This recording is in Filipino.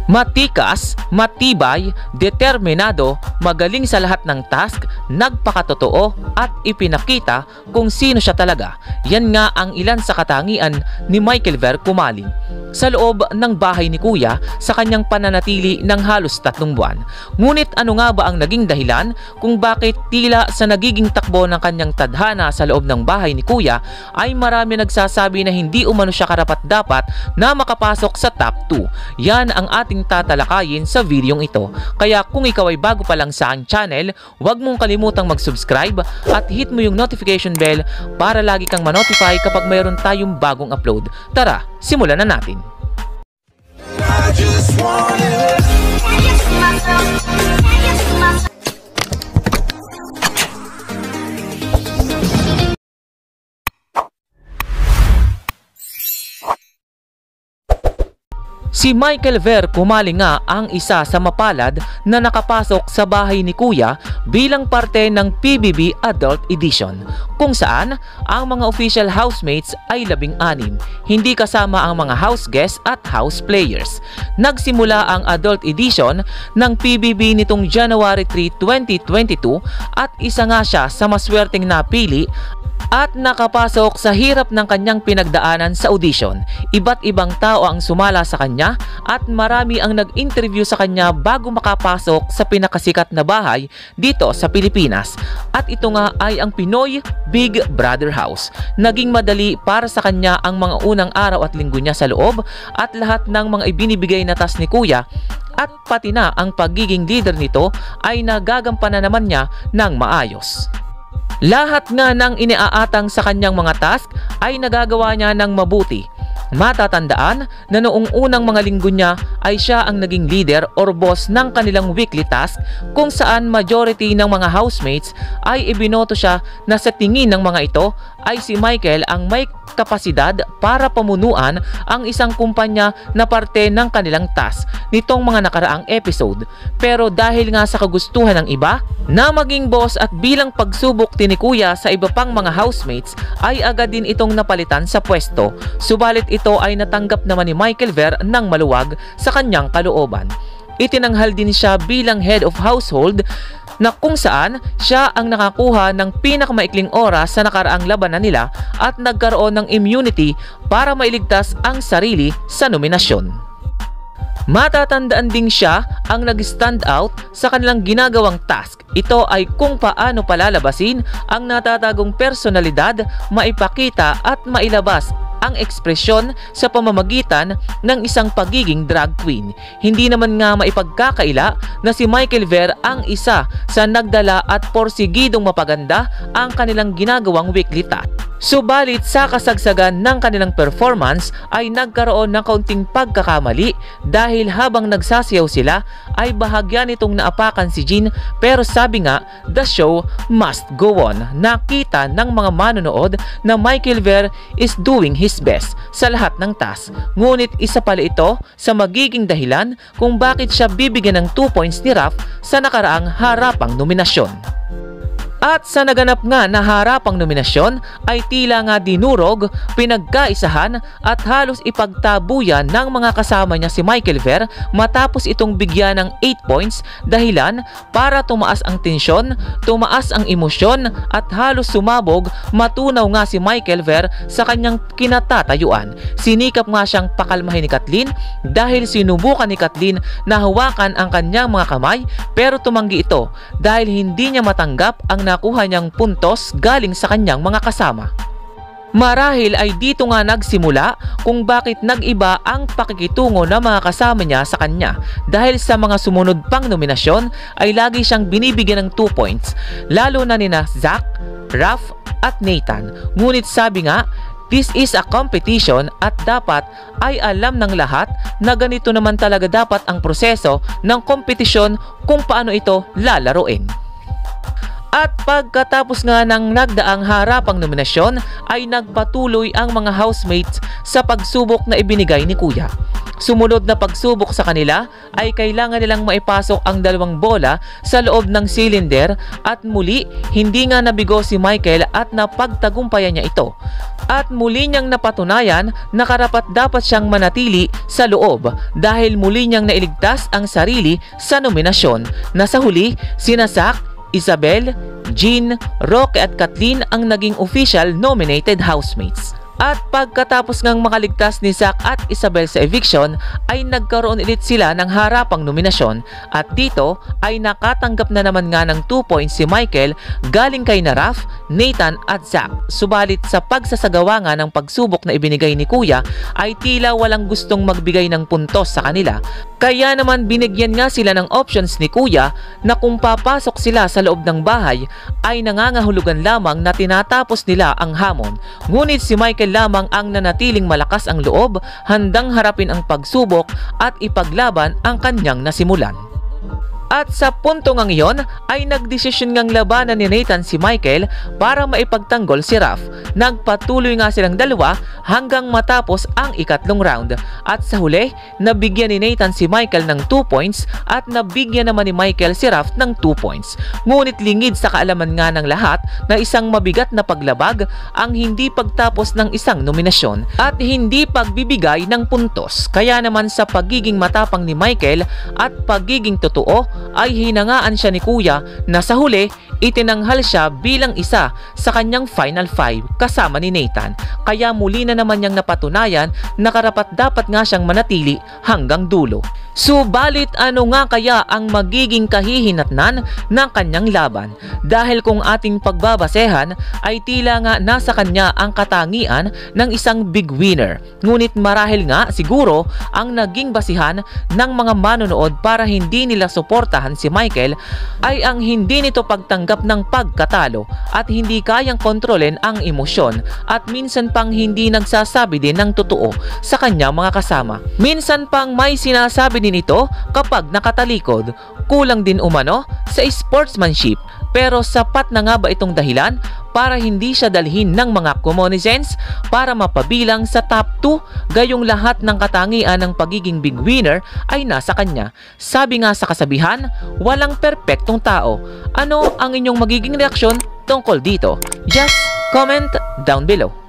Matikas, matibay, determinado, magaling sa lahat ng task, nagpakatotoo at ipinakita kung sino siya talaga. Yan nga ang ilan sa katangian ni Michael Ver Kumaling sa loob ng bahay ni Kuya sa kanyang pananatili ng halos 3 buwan. Ngunit ano nga ba ang naging dahilan kung bakit tila sa nagiging takbo ng kanyang tadhana sa loob ng bahay ni Kuya ay marami nagsasabi na hindi umano siya karapat-dapat na makapasok sa top 2. Yan ang ating tatalakayin sa videong ito. Kaya kung ikaw ay bago pa lang sa aking channel, huwag mong kalimutang mag-subscribe at hit mo yung notification bell para lagi kang ma-notify kapag mayroon tayong bagong upload. Tara, simulan na natin. Si Michael Ver Kumaling nga ang isa sa mapalad na nakapasok sa bahay ni Kuya bilang parte ng PBB Adult Edition, kung saan ang mga official housemates ay 16, hindi kasama ang mga house guests at house players. Nagsimula ang Adult Edition ng PBB nitong January 3, 2022 at isa nga siya sa maswerteng napili at nakapasok sa hirap ng kanyang pinagdaanan sa audition. Iba't ibang tao ang sumala sa kanya at marami ang nag-interview sa kanya bago makapasok sa pinakasikat na bahay dito sa Pilipinas. At ito nga ay ang Pinoy Big Brother House. Naging madali para sa kanya ang mga unang araw at linggo niya sa loob at lahat ng mga ibinibigay na task ni Kuya at pati na ang pagiging leader nito ay nagagampanan naman niya ng maayos. Lahat nga ng iniaatang sa kanyang mga task ay nagagawa niya ng mabuti. Matatandaan na noong unang mga linggo niya ay siya ang naging leader or boss ng kanilang weekly task, kung saan majority ng mga housemates ay ibinoto siya na sa tingin ng mga ito ay si Michael ang may kapasidad para pamunuan ang isang kumpanya na parte ng kanilang task nitong mga nakaraang episode. Pero dahil nga sa kagustuhan ng iba na maging boss at bilang pagsubok ni Kuya sa iba pang mga housemates ay agad din itong napalitan sa pwesto. Subalit ito ay natanggap naman ni Michael Ver ng maluwag sa kanyang kalooban. Itinanghal din siya bilang head of household na kung saan siya ang nakakuha ng pinakamaikling oras sa nakaraang labanan nila at nagkaroon ng immunity para mailigtas ang sarili sa nominasyon. Matatandaan din siya ang nag-stand out sa kanilang ginagawang task. Ito ay kung paano palalabasin ang natatagong personalidad, maipakita at mailabas ang ekspresyon sa pamamagitan ng isang pagiging drag queen. Hindi naman nga maipagkakaila na si Michael Ver ang isa sa nagdala at porsigidong mapaganda ang kanilang ginagawang weekly task. Subalit sa kasagsagan ng kanilang performance ay nagkaroon ng kaunting pagkakamali dahil habang nagsasayaw sila ay bahagya nitong naapakan si Jean, pero sabi nga, the show must go on. Nakita ng mga manonood na Michael Ver is doing his best sa lahat ng task. Ngunit isa pala ito sa magiging dahilan kung bakit siya bibigyan ng 2 points ni Raf sa nakaraang harapang nominasyon. At sa naganap nga na harapang nominasyon ay tila nga dinurog, pinagkaisahan at halos ipagtabuyan ng mga kasama niya si Michael Ver matapos itong bigyan ng 8 points, dahilan para tumaas ang tensyon, tumaas ang emosyon at halos sumabog. Matunaw nga si Michael Ver sa kanyang kinatatayuan. Sinikap nga siyang pakalmahin ni Kathleen dahil sinubukan ni Kathleen na hawakan ang kanyang mga kamay, pero tumanggi ito dahil hindi niya matanggap ang nakuha niyang puntos galing sa kanyang mga kasama. Marahil ay dito nga nagsimula kung bakit nag-iba ang pakikitungo ng mga kasama niya sa kanya, dahil sa mga sumunod pang nominasyon ay lagi siyang binibigyan ng 2 points, lalo na nina Zach, Raf at Nathan. Ngunit sabi nga, this is a competition at dapat ay alam ng lahat na ganito naman talaga dapat ang proseso ng kompetisyon kung paano ito lalaruin. At pagkatapos nga ng nagdaang harapang nominasyon ay nagpatuloy ang mga housemates sa pagsubok na ibinigay ni Kuya. Sumunod na pagsubok sa kanila ay kailangan nilang maipasok ang dalawang bola sa loob ng cylinder at muli hindi nga nabigo si Michael at napagtagumpayan niya ito. At muli niyang napatunayan na karapat-dapat siyang manatili sa loob dahil muli niyang nailigtas ang sarili sa nominasyon na sa huli sina Zach, Isabel, Jean, Roque at Kathleen ang naging official nominated housemates. At pagkatapos ngang makaligtas ni Zach at Isabel sa eviction ay nagkaroon ulit sila ng harapang nominasyon at dito ay nakatanggap na naman nga ng 2 points si Michael galing kay na Raph, Nathan at Zach. Subalit sa pagsasagawa nga ng pagsubok na ibinigay ni Kuya ay tila walang gustong magbigay ng puntos sa kanila. Kaya naman binigyan nga sila ng options ni Kuya na kung papasok sila sa loob ng bahay ay nangangahulugan lamang na tinatapos nila ang hamon. Ngunit si Michael lamang ang nanatiling malakas ang loob, handang harapin ang pagsubok at ipaglaban ang kanyang nasimulan. At sa punto ngang iyon ay nagdesisyon ngang labanan ni Nathan si Michael para maipagtanggol si Raph. Nagpatuloy nga silang dalawa hanggang matapos ang ikatlong round. At sa huli, nabigyan ni Nathan si Michael ng 2 points at nabigyan naman ni Michael si Raph ng 2 points. Ngunit lingid sa kaalaman nga ng lahat na isang mabigat na paglabag ang hindi pagtapos ng isang nominasyon at hindi pagbibigay ng puntos. Kaya naman sa pagiging matapang ni Michael at pagiging totoo ay hinangaan siya ni Kuya na sa huli itinanghal siya bilang isa sa kanyang final 5 kasama ni Nathan. Kaya muli na naman niyang napatunayan na karapat-dapat nga siyang manatili hanggang dulo. Subalit ano nga kaya ang magiging kahihinatnan ng kanyang laban? Dahil kung ating pagbabasehan ay tila nga nasa kanya ang katangian ng isang big winner. Ngunit marahil nga siguro ang naging basihan ng mga manonood para hindi nila suportahan si Michael ay ang hindi nito pagtanggap ng pagkatalo at hindi kayang kontrolin ang emosyon at minsan pang hindi nagsasabi din ng totoo sa kanyang mga kasama. Minsan pang may sinasabi din ito kapag nakatalikod. Kulang din umano sa sportsmanship. Pero sapat na nga ba itong dahilan para hindi siya dalhin ng mga commonizens para mapabilang sa top 2 gayong lahat ng katangian ng pagiging big winner ay nasa kanya? Sabi nga sa kasabihan, walang perpektong tao. Ano ang inyong magiging reaksyon tungkol dito? Just comment down below.